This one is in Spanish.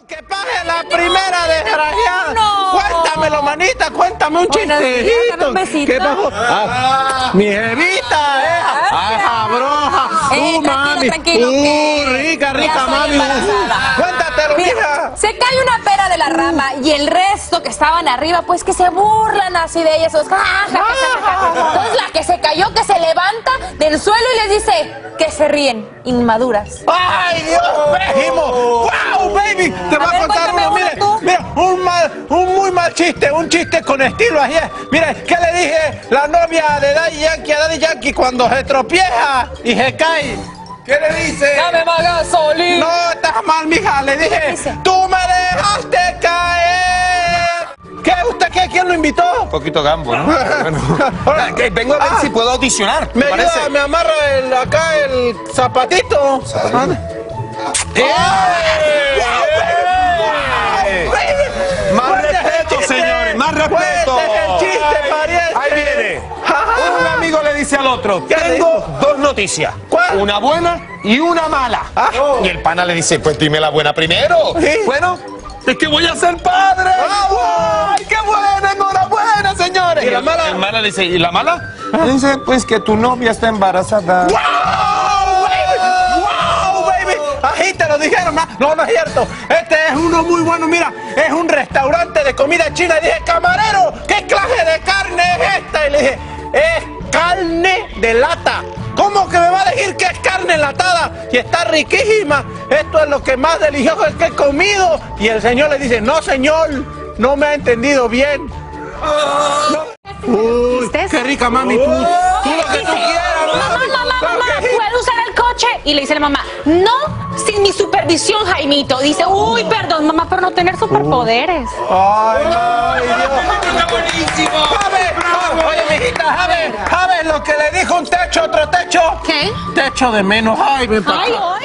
Que pague la primera desgraciada. No. Cuéntamelo, manita, cuéntame un chistecito. Un besito. ¿Qué pasó? Mi jevita, broja. Mami. Tranquilo, Rica, ya rica, estoy mami. embarazada. Cuéntatelo, Mira, mija. se cae una pera de la rama y el resto que estaban arriba, pues que se burlan así de ella. Entonces la que se cayó, que se levanta del suelo y les dice que se ríen, inmaduras. ¡Ay, Dios mío! ¡Wow, baby! Te voy a contar cuéntame uno, mira, un muy mal chiste, un chiste con estilo. Así es. Mira, ¿qué le dije la novia de Daddy Yankee a Daddy Yankee cuando se tropieza y se cae? ¿Qué le dice? ¡Dame más gasolina! No, estás mal, mija. Le dije, tú me dejaste caer. ¿Qué? ¿Usted qué? ¿Quién lo invitó? Un poquito gambo, ¿no? Bueno. Vengo a ver si puedo audicionar. Me ayuda, me amarra acá el zapatito. Más respeto, señores, más respeto. El chiste, pariente. Ahí viene. Un amigo le dice al otro, ¿Qué le tengo dijo? dos noticias. ¿Cuál? Una buena y una mala. Y el pana le dice, pues dime la buena primero. ¿Sí? Bueno, es que voy a ser padre. ¡Bravo! ¡Ay, qué buena! ¡Enhorabuena, señores! ¿Y la mala? El mala le dice, ¿y la mala? Le dice, pues que tu novia está embarazada. ¡Wow, baby! ¡Wow, baby! Ahí te lo dijeron, ¿no? No, no es cierto. Este es uno muy bueno, mira. Es un restaurante de comida china. Y dije, camarero, ¿qué clase de carne es esta? Y le dije, es carne de lata. ¿Cómo que me va a decir que es carne enlatada? Y está riquísima. Esto es lo que más delicioso es que he comido. Y el señor le dice, no, señor, no me ha entendido bien. Uy, qué rica, mami. Tú lo que tú quieras. Mamá, ¿puedo usar el coche? Y le dice la mamá, no, sin mi supervisión, Jaimito. Dice, uy, perdón, mamá, por no tener superpoderes. Ay, Dios. ¡Está buenísimo! Oye, mijita, ¿sabes lo que le dijo un techo a otro techo? ¿Qué? Techo de menos. Ay, ven para acá. Ay,